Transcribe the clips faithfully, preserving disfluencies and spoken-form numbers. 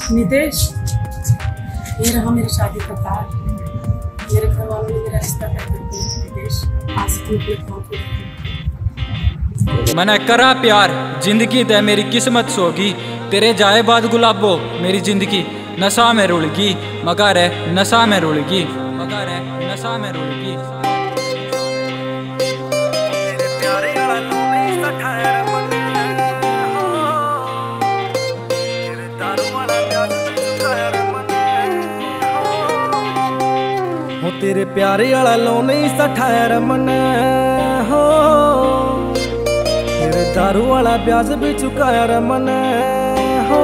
नितेश, ये रहा मेरी शादी का कार्ड। मेरे घर वालों ने मेरा रिश्ता तय कर दिया। नितेश, आज से तुम अपने काम को मैंने करा प्यार, जिंदगी दे मेरी किस्मत सोगी। तेरे जाए बाद गुलाबो मेरी जिंदगी नशा में रुड़गी। मगर है नशा में रुड़गी, मगर है नशा में रुड़गी। तेरे प्यारे वाला लो नहीं सठाया रमन हो, तेरे दारू वाला ब्याज भी चुकाया रमन हो।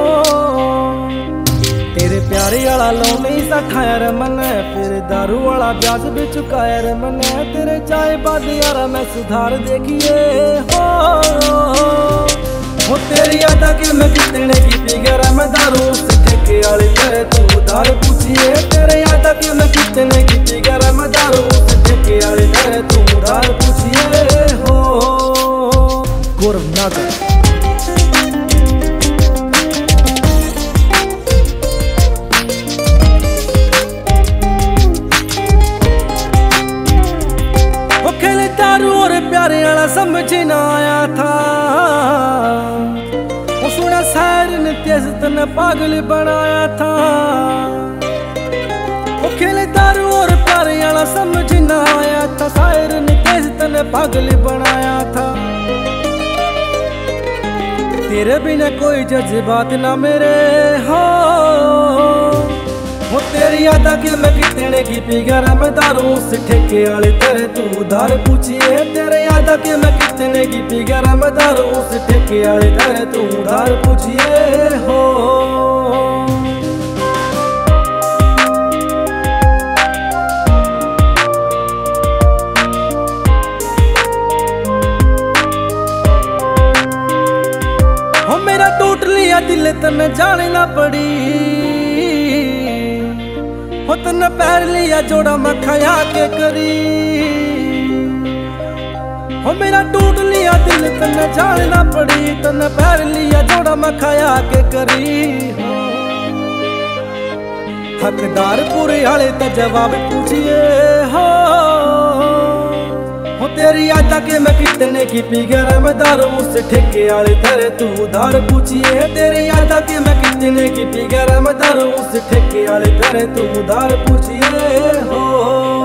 तेरे प्यारे वाला लो नहीं सठाया रमन, फिर दारू वाला ब्याज भी चुकाया रमन। तेरे चाय बाद यारा मैं सुधार देखिए हो, हो तेरी यादा के मैं कितने की पी गया मैं दारू से ठेके वाले तेरे तू उधार पूछिए। तेरे यादा के मैं कितने की पी गया मैं दारू से ठेके वाले तेरे तू उधार पूछिए हो। गौरव नागर वो खेले दारू और प्यारे वाला समझ ना आया था। वो सुना शायर ने तेज तने पागल बनाया था। वो खेले दारू और प्यारे वाला समझ ना आया था। शायर ने तेज तने पागल बनाया था। तेरे बिना कोई जज्बात ना मेरे हो, वो तेरी यादा के मैं कितने की पी गया मैं दारू से ठेके वाले तेरे तू उधार पूछिए। तेरे यादा के मैं कितने की पी गया मैं दारू से ठेके वाले तेरे तू उधार पूछिए हो। हो मेरा टूट लिया दिल तने जाने ना पड़ी। हो तने पैर लिया जोड़ा मैं खाया के करी। हो मेरा टूट लिया दिल तने जाना पड़ी। तने पैर लिया जोड़ा मैं खाया के करी। हकदार पूरे वाले तो जवाब पूछिए हो, हो तेरी यादा के मैं कितने की पी गया मैं दारू से ठेके वाले तेरे तू उधार पूछिए। तेरी यादा के मैं कितने की पी गया मैं दारू से ठेके वाले तेरे तू उधार पूछिए हो।